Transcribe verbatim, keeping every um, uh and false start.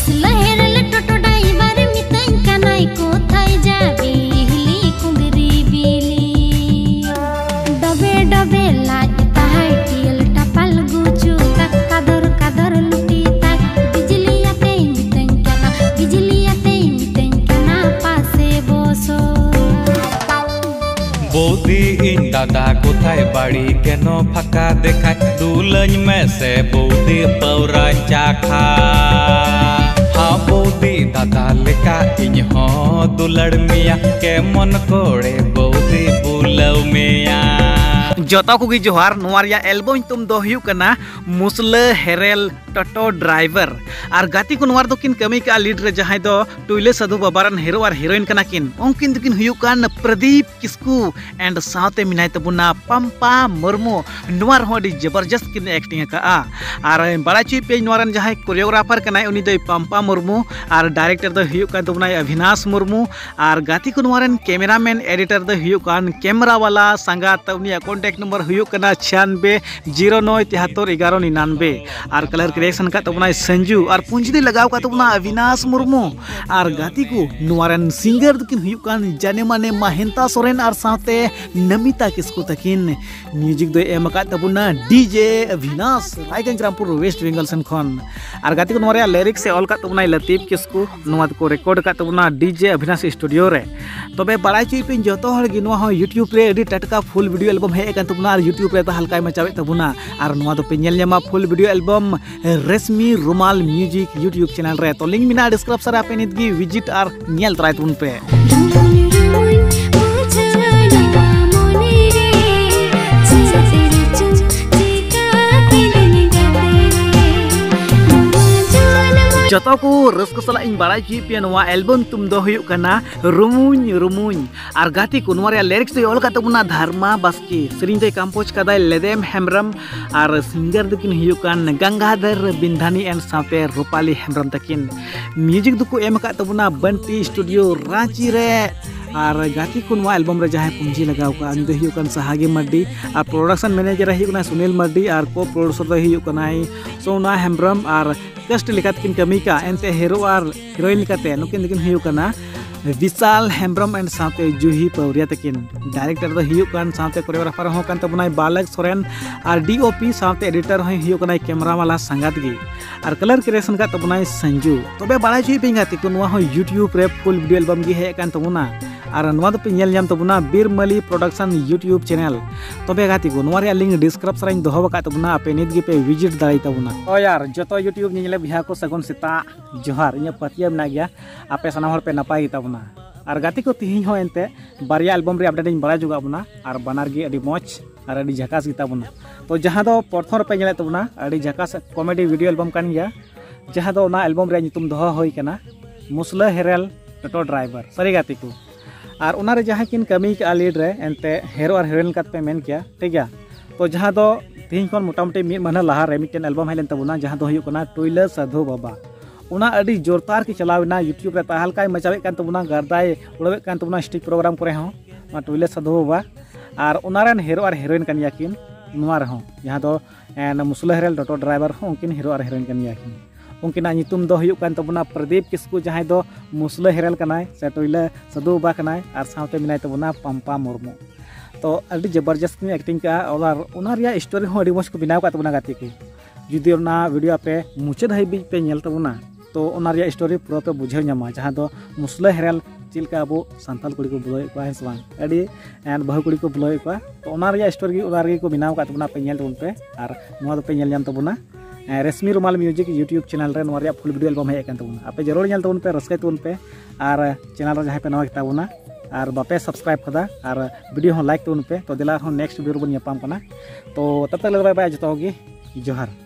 बौदी इन दादा कोथाय बाड़ी केनो फाका देखाय दुलኝ में से बौदी पौरा चाखा हाँ बौदी दादा लेका इन हो दुलड़ मिया के मन कोड़े बौदी बुलव मिया जोता को जोहार नोवारिया एल्बम तुम दो हुयु कना मुसले हेरेल टोटो ड्राइवर और गाती को नोवार दो किन कमी का लीड रे जहां दो टुइले साधु बाबारन हीरो और हीरोइन कना किन उनकिन दो किन हुयु कान प्रदीप किस्कू एंड साथे मिनाय तबुना पंपा मुर्मू नोवार होडी जबरदस्त किन एक्टिंग का आ और बड़ा ची पे नोवारन जहां कोरियोग्राफर कना उनी दो पंपा मुर्मू और डायरेक्टर दो हुयु का तबुना अविनाश मुर्मू और गाती को नोवारन कैमरामैन एडिटर दो हुयु कान कैमरा वाला संगा तबनी कॉन्टैक्ट नंबर हुयु कना छियानबे जीरो नौ तिहत्तर ग्यारह निन्यानबे और कलर क्रिएशन का तबना संजू और पूंजी लगाव का तबना अविनाश मुर्मू और गाती को नोवारन सिंगर दकिन हुयु कान जाने माने महेंता सोरेन और साथे नमिता किस्कू तकिन म्यूजिक दो एम का तबना डीजे अविनाश रायगंज रामपुर वेस्ट बंगाल सन खन और गाती को नोवारिया लिरिक्स से ऑल का तबना लतीफ किस्कू नोवा को रिकॉर्ड का तबना डीजे अविनाश स्टूडियो रे तबे बड़ाई चुई पिन जतो हर गिनवा हो यूट्यूब रे एडी टटका फुल वीडियो एल्बम हे एकन तबना और यूट्यूब रे तो हल्का मचावे तबना और नोवा दो पे नेल ᱧᱟᱢᱟ फुल वीडियो एल्बम रेशमी रुमाल म्यूजिक यूट्यूब चैनल रे तो लिंक मिना डिस्क्रिप्शन पे निदगी विजिट और नेल तराय तुन पे जतो को रस्क सला इन बड़ा ची पे नोवा एल्बम तुम दो हुयु कना रुमुन रुमुन और गाती को नोवा लिरिक्स दो ऑल का तबना धर्मा बास्की सरिन दे कंपोज कदाय लेदेम हेमरम और सिंगर दकिन हुयु कान गंगाधर बिंधानी एंड साथे रूपाली हेमरम तकिन म्यूजिक दुको एम का तबना बंटी स्टूडियो रांची रे और गाती को नोवा एल्बम रे जहां पूंजी लगाव का अन दो हुयु कान सहागी मड्डी और प्रोडक्शन मैनेजर हुयु कना सुनील मड्डी और को प्रोड्यूसर दो हुयु कना सोना हेमरम और कष्ट लिखात किन कमी का एंते हीरो और हीरोइन लिखाते नुकिन दिकिन हुयु कना विशाल हेमब्रम एंड साथे जूही पौरिया तकिन डायरेक्टर दो हुयु कान साथे कोरियोग्राफर हो कान तबनाय बालक सोरेन और डीओपी साथे एडिटर हो हुयु कना कैमरा वाला संगात गी और कलर क्रिएशन का तबनाय संजू तबे बड़ा ची पिंगाती को नोवा हो यूट्यूब रे फुल वीडियो एल्बम गी हे कान तबना और नोवा दो पे नेल ᱧᱟᱢ तबना बीरमली प्रोडक्शन यूट्यूब चैनल तबे गाती को नोवा रे लिंक डिस्क्रिप्शन रे दोहो का तबना पे नित गी पे विजिट दाई तबना ओ यार जतो यूट्यूब नेले बिहा को सगुन सेता जोहार इया पतिया ना गया आपे सना हर पे नपाई तबना और गाती को तिहिं हो एनते बारिया एल्बम रे अपडेट इन बड़ा जुगा बना और बनार गी अडी मोच और अडी झकास गिता बना तो जहां दो प्रथम पे नेले तबना अडी झकास कॉमेडी वीडियो एल्बम कान गया जहां दो ना एल्बम रे नितुम दोहो होई कना मुसला हेरेल टोटो ड्राइवर सरी गाती को और उनारे जहाँ किन कमी का लीड रे एनते हीरो और हीरोइन पे मेन किया ठीक है तो जहाँ दो तीन खन मोटामुटी मिड महीना लहा रे मिटन एल्बम हेलेन तबुना जहाँ दो हुयु कना टुइले साधु बाबा उना अडी जोरदार की चलावना यूट्यूब रे ताहलकाय मचावे कान तबुना गर्दाय उड़वे कान तबुना स्टेज प्रोग्राम करे हो मा टुइले साधु बाबा और उनारन हीरो और हीरोइन कन याकिन नुवा रहो जहाँ दो एन मुसला हेरेल टोटो ड्राइवर हो उनकिन हीरो और हीरोइन कन याकिन उनकिना नितुम दो हुयु कान तबना प्रदीप किस्कू जहां दो मुसला हेरेल कनाय से टुइले साधु बाबा कनाय और साथे मिनाय तबना पंपा मुर्मू तो अभी जबरदस्त की एक्टिंग का और उनारिया स्टोरी हो अडी मज को बिनाव का तबना गाती की जुदी उना वीडियो पे मुचाद हाइबी पे नेल तबना तो उनारिया स्टोरी पूरा पे बुझे ᱧᱟᱢᱟ जहां दो मुसला हेरेल चिलका अब सांताल कुड़ी को बुलाय को हेसवान अडी एंड बहु कुड़ी को बुलाय को तो उनारिया स्टोरी उनारिया को बिनाव का तबना पे नेल तबन पे और नोवा पे नेल ᱧᱟᱢ तबना रेशमी रुमाल म्यूजिक यूट्यूब चैनल रे नोरिया फुल वीडियो एल्बम हे कान तबना आपे जरूर नेल तबन पे रस्काय तबन पे और चैनल रे जहां पे नवा तबना और बापे सब्सक्राइब कदा और वीडियो हो लाइक तबन पे तो दिला हो नेक्स्ट वीडियो बन यापाम कना तो तब तक बाय बाय जतो होगी जोहार।